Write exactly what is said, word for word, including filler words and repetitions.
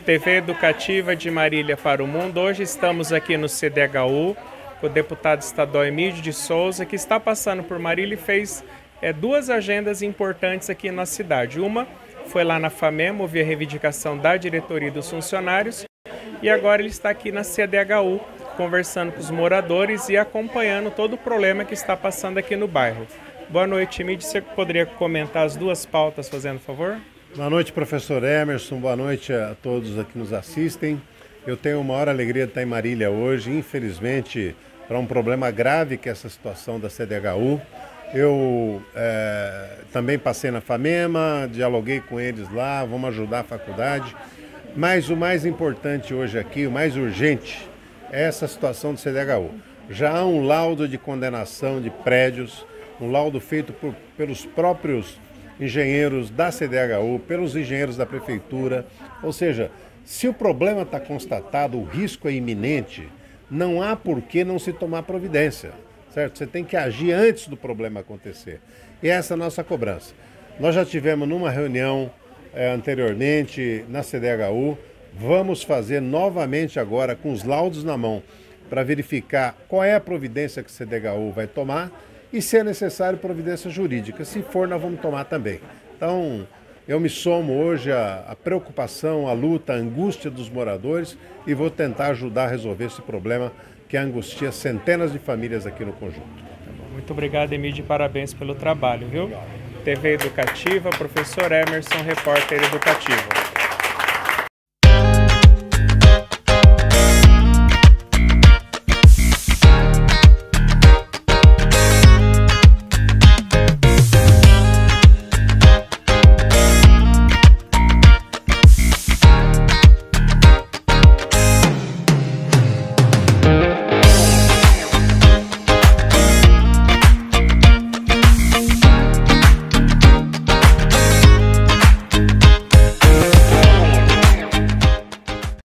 T V Educativa de Marília para o Mundo. Hoje estamos aqui no C D H U com o deputado estadual Emídio de Souza, que está passando por Marília e fez é, duas agendas importantes aqui na cidade. Uma foi lá na FAMEM, ouvir a reivindicação da diretoria e dos funcionários, e agora ele está aqui na C D H U conversando com os moradores e acompanhando todo o problema que está passando aqui no bairro. Boa noite, Emídio. Você poderia comentar as duas pautas, fazendo favor? Boa noite, professor Emerson. Boa noite a todos aqui que nos assistem. Eu tenho a maior alegria de estar em Marília hoje, infelizmente, para um problema grave que é essa situação da C D H U. Eu é, também passei na FAMEMA, dialoguei com eles lá, vamos ajudar a faculdade. Mas o mais importante hoje aqui, o mais urgente, é essa situação do C D H U. Já há um laudo de condenação de prédios, um laudo feito por, pelos próprios engenheiros da C D H U, pelos engenheiros da prefeitura. Ou seja, se o problema está constatado, o risco é iminente, não há por que não se tomar providência, certo? Você tem que agir antes do problema acontecer. E essa é a nossa cobrança. Nós já tivemos numa reunião é, anteriormente na C D H U, vamos fazer novamente agora com os laudos na mão para verificar qual é a providência que a C D H U vai tomar e, se é necessário, providência jurídica. Se for, nós vamos tomar também. Então, eu me somo hoje à, à preocupação, à luta, à angústia dos moradores e vou tentar ajudar a resolver esse problema que angustia centenas de famílias aqui no conjunto. Muito obrigado, Emídio, e parabéns pelo trabalho, viu? T V Educativa, professor Emerson, repórter educativo.